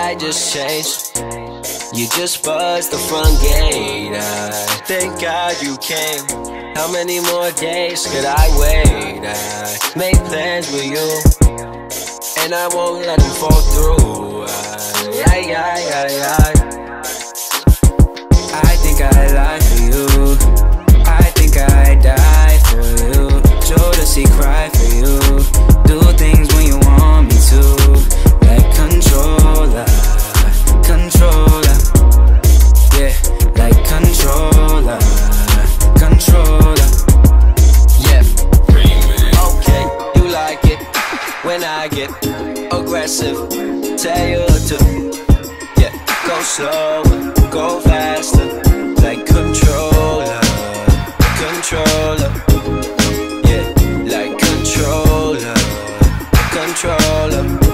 I just changed. You just buzzed the front gate. Thank God you came. How many more days could I wait? I made plans with you, and I won't let them fall through. I think I lie for you. I think I die for you. Jodeci cry for you. Do things when you want me to. Like controller, controller. Yeah, like controller, controller. Yeah, okay, you like it when I get aggressive. Tell you to, yeah, go slower, go faster. Like controller, controller. Yeah, like controller, controller.